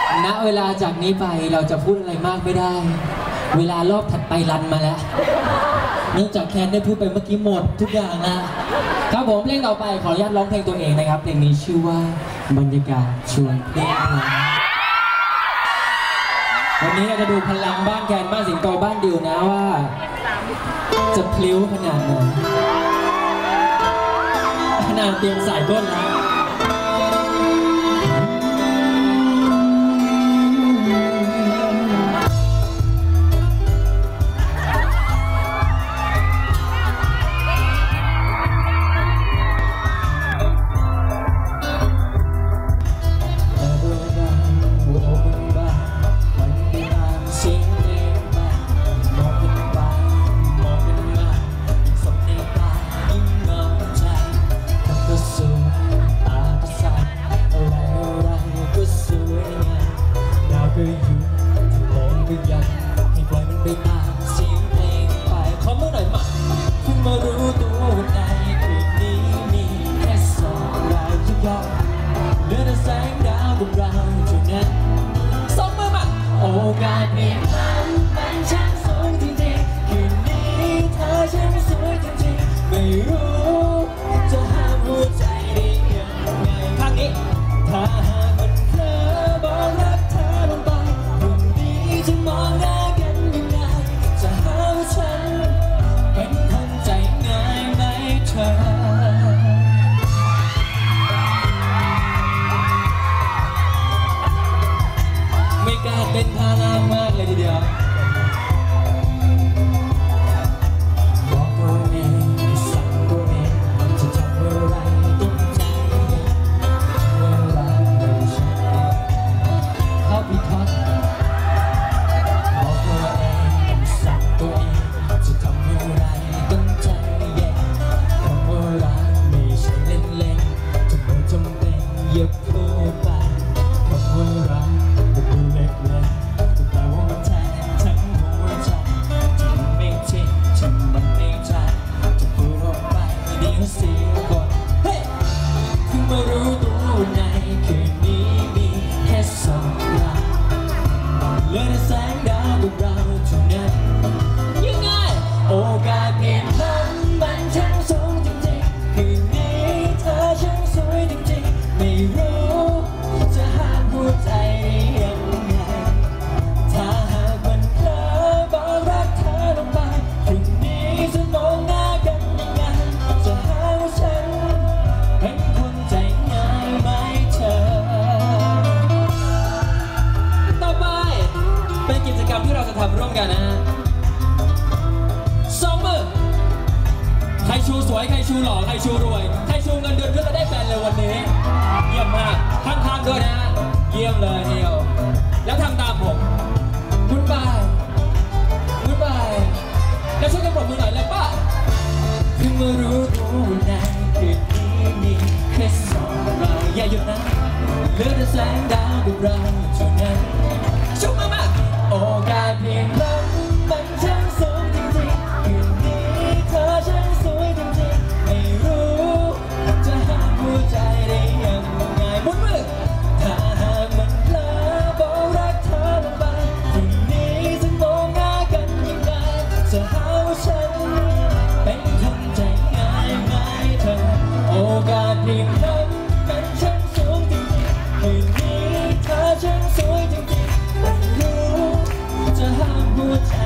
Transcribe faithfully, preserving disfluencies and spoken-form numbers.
ณเวลาจากนี้ไปเราจะพูดอะไรมากไม่ได้เวลารอบถัดไปรันมาแล้วเนื่องจากแคนได้พูดไปเมื่อกี้หมดทุกอย่างนะครับผมเพลงต่อไปขออนุญาตร้องเพลงตัวเองนะครับเพลงนี้ชื่อว่าบรรยากาศชวนเพลงวันนี้เราจะดูพลังบ้านแคนบ้านสิงโตบ้านดิวนะว่าจะพลิ้วขนาดไหนขนาดเตรียมสายก้นแล้วเป็นพลังมากเลยทีเดียวบอกตัวเองสั่งตัวเองจะทำอะไรต้องใจเวลาไม่ใช่เข้าพิทักษ์บอกตัวเองสั่งตัวเองจะทำอะไรต้องใจเย็นคำว่ารักไม่ใช่เล่นๆจะไม่จำเป็นอย่าพูดไปคำว่ารักที่เราจะทำร่วมกันนะฮะสองมือใครชูสวยใครชูหล่อใครชูรวยใครชูเงินเดือนขึ้นจะได้แฟนเลยวันนี้เยี่ยมมากข้างๆด้วยนะเยี่ยมเลยเดียวแล้วทำตามผมกุ๊ดบายกุ๊ดบายแล้วช่วยกันปรบมือหน่อยเลยป่ะเพิ่งมารู้ตัวในคืนนี้มีแค่สองเราอย่าหยุดนะเหลือแต่แสงดาวกับเราเท่านั้นชุบมือมาโอกาสเพียงนั้นมันช่างสูงจริงๆคืนนี้เธอช่างสวยจริงๆไม่รู้จะห้ามหัวใจได้ยังไงมุนมือถ้าหากมันเพลอบอกรักเธอลงไปคืนนี้จะมองหน้ากันยังไงจะหาว่าฉันเป็นคนใจง่ายไหมเธอโอกาสเพียงนั้นมันช่างสูงจริงๆคืนนี้เธอช่างสวยจริงๆจะห้ามหัวใจ